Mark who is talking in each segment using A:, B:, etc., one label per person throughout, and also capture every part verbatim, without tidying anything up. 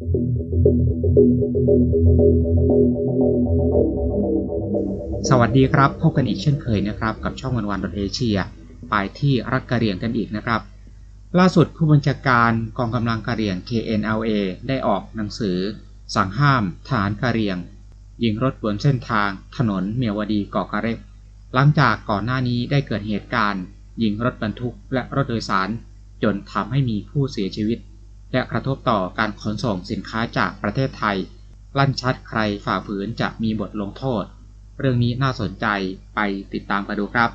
A: สวัสดีครับพบกันอีกเช่นเคยนะครับกับช่องวันวันดอทเอเชียไปที่รัฐกะเหรี่ยงกันอีกนะครับล่าสุดผู้บัญชาการกองกำลังกะเหรี่ยง เค เอ็น แอล เอ ได้ออกหนังสือสั่งห้ามทหารกะเหรี่ยงยิงรถบนเส้นทางถนนเมียวดีเกาะกะเร็กหลังจากก่อนหน้านี้ได้เกิดเหตุการณ์ยิงรถบรรทุกและรถโดยสารจนทำให้มีผู้เสียชีวิตและกระทบต่อการขนส่งสินค้าจากประเทศไทยลั่นชัดใครฝ่าฝืนจะมีบทลงโทษเรื่องนี้น่าสนใจไปติดตามกันดูครับ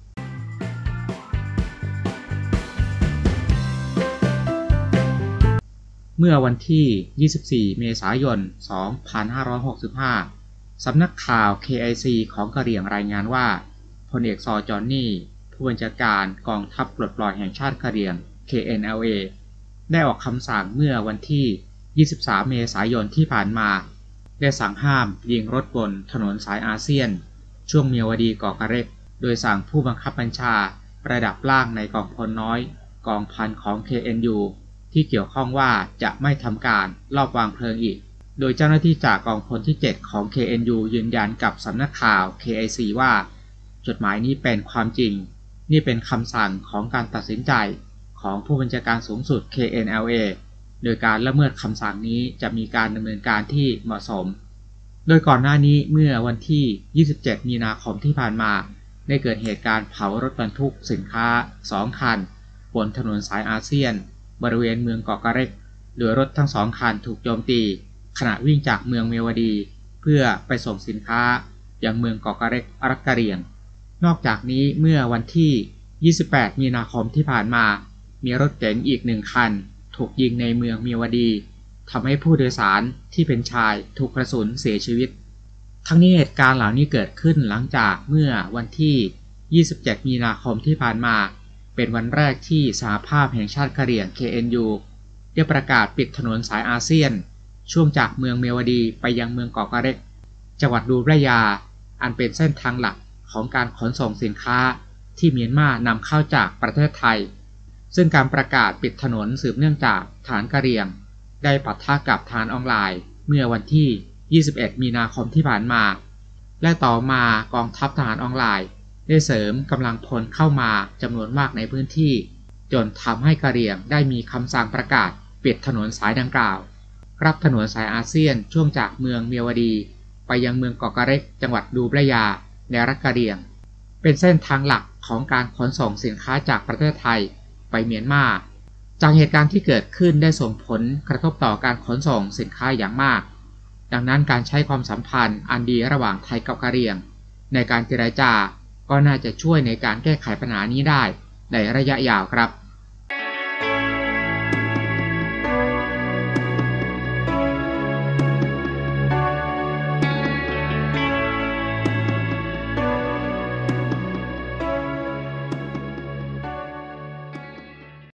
A: เมื่อวันที่ ยี่สิบสี่ เมษายน สองพันห้าร้อยหกสิบห้า สำนักข่าว เค ไอ ซี ของกะเหรี่ยงรายงานว่าพลเอกซอจอนนี่ผู้บัญชาการกองทัพปลดปล่อยแห่งชาติกะเหรี่ยง เค เอ็น แอล เอ ได้ออกคำสั่งเมื่อวันที่ ยี่สิบสาม เมษายนที่ผ่านมาได้สั่งห้ามยิงรถบนถนนสายอาเซียนช่วงเมียวดีเกาะกะเร็กโดยสั่งผู้บังคับบัญชาระดับล่างในกองพลน้อยกองพันของ เค เอ็น ยู ที่เกี่ยวข้องว่าจะไม่ทำการลอบวางเพลิงอีกโดยเจ้าหน้าที่จากกองพลที่ เจ็ด ของ เค เอ็น ยู ยืนยันกับสำนักข่าว เค ไอ ซี ว่าจดหมายนี้เป็นความจริงนี่เป็นคำสั่งของการตัดสินใจของผู้บัญชาการสูงสุด เค เอ็น แอล เอ โดยการละเมิดคำสั่งนี้จะมีการดำเนินการที่เหมาะสมโดยก่อนหน้านี้เมื่อวันที่ ยี่สิบเจ็ด มีนาคมที่ผ่านมาได้เกิดเหตุการณ์เผารถบรรทุกสินค้า สอง คันบนถนนสายอาเซียนบริเวณเมืองเกาะกะเร็กโดยรถทั้งสองคันถูกโจมตีขณะวิ่งจากเมืองเมียวดีเพื่อไปส่งสินค้ายังเมืองเกาะกะเร็กรัฐกะเหรี่ยงนอกจากนี้เมื่อวันที่ ยี่สิบแปด มีนาคมที่ผ่านมามีรถเก๋งอีกหนึ่งคันถูกยิงในเมืองเมียวดีทำให้ผู้โดยสารที่เป็นชายถูกกระสุนเสียชีวิตทั้งนี้เหตุการณ์เหล่านี้เกิดขึ้นหลังจากเมื่อวันที่ ยี่สิบเจ็ด มีนาคมที่ผ่านมาเป็นวันแรกที่สหภาพแห่งชาติกะเหรี่ยง เค เอ็น ยู ได้ประกาศปิดถนนสายอาเซียนช่วงจากเมืองเมียวดีไปยังเมืองเกาะกะเร็กจังหวัดดูไบรยาอันเป็นเส้นทางหลักของการขนส่งสินค้าที่เมียนมานำเข้าจากประเทศไทยซึ่งการประกาศปิดถนนสืบเนื่องจากทหารกะเหรี่ยงได้ปะทะกับทหารออนไลน์เมื่อวันที่ ยี่สิบเอ็ด มีนาคมที่ผ่านมาและต่อมากองทัพทหารออนไลน์ได้เสริมกำลังพลเข้ามาจำนวนมากในพื้นที่จนทำให้กะเหรี่ยงได้มีคำสั่งประกาศปิดถนนสายดังกล่าวรับถนนสายอาเซียนช่วงจากเมืองเมียวดีไปยังเมืองเกาะกะเร็กจังหวัดดูไบรยาในรัฐกะเหรี่ยงเป็นเส้นทางหลักของการขนส่งสินค้าจากประเทศไทยไปเมียนมาจากเหตุการณ์ที่เกิดขึ้นได้ส่งผลกระทบต่อการขนส่งสินค้าอย่างมากดังนั้นการใช้ความสัมพันธ์อันดีระหว่างไทยกับกะเหรี่ยงในการเจรจาก็น่าจะช่วยในการแก้ไขปัญหานี้ได้ในระยะยาวครับ